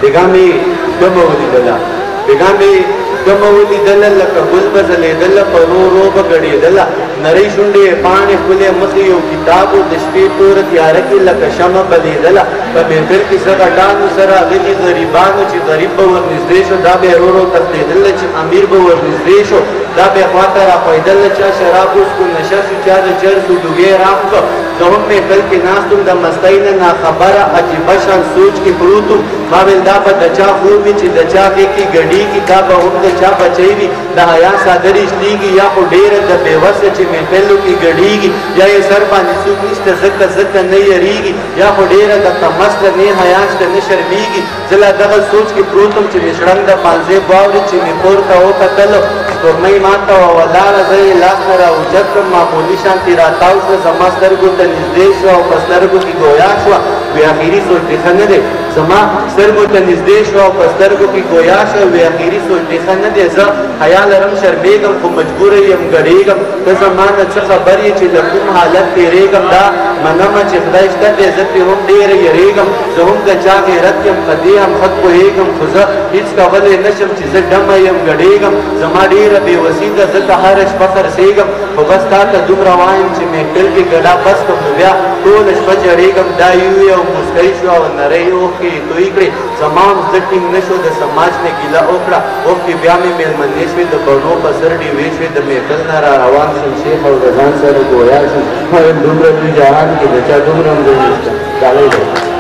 دګامې دمه ولیدله دګامې دمه ولیدله لکه ګل به ځلېدله په رو رو به ګډېدله نرۍ شونډې پاڼې ښکلې مخې یو کتاب و د شپې توره تیاره کې لکه شمع بلېدله په محفل کې څه غټانو سره غلي غریبانو چې غریب به ورنږدې شو دا به یې رو رو تښتېدله چې امیر به ورنږدې شو دا به یې خواته راپیدله چا شراب وڅښو نشه شو چا د چرسو دوګې رام کړه زه هم محفل کې ناست وم د مستۍ نه ناخبره عجیبه شان سوچ کې پروت وم ما ویل دا به د چا خوب وي چې د چا غېږ کې ګډېږي دا به هم د چا بچی وي د حیا څادرې شلېږي یا خو ډېره د بېوسه چې محفلو کې ګډېږي یا یې سر باندې څوک نشته ځکه نه یریږي یا خو ډېره د تمسته نه حیا شته نه شرمېږي زه لا دغه سوچ کې پروت وم چې مې شړنګ د پانځې واورېد چې مې پورته وکتل سپوږمۍ ماته وه ولاړه زه یې لاس نه راوچت کړم معمولي شانتې راتاو شوه زما سترګو ته نږدې شوه او په سترګو کې ګویا شوه وی اخري سوچ دې ښه نه دی زما سترګو ته نږدې شوه او په سترګو کې ګویا شوه وی اخري سوچ دې ښه نه دی زه حیا لرم شرمېږم خو مجبوره یم ګډېږم ته زما نه څه خبر یې چې له کوم حالت تېرېږم دا منمه چې خدای شته دی زه پرې هم ډېره یېرېږم زه هم د چا غیرت یم په دې هم ښه پوهېږم خو زه هېڅ کولی نه شم چې زه ډمه یم ګډېږم زما ډېره بېوسي ده ځکه هره شپه خرڅېږم خو بس تا ته دومره وایم چې محفل کې ګډا بس کړم نو بیا ټوله شپه ژړېږم دا یوې او موسکۍ شو او نرۍ اوښکې یې توی کړې زما هم زړه ټینګ نه شو د سماج نه ګیله وکړه اوښکې بیا مې مېلمنې شوې د بڼو په سر ډېوې شوې د محفل نه را روان شم شیخ او د ځان سره ګویا شم دومره لوی جهان کې د چا دومره هم ځای نشته ډالۍ دی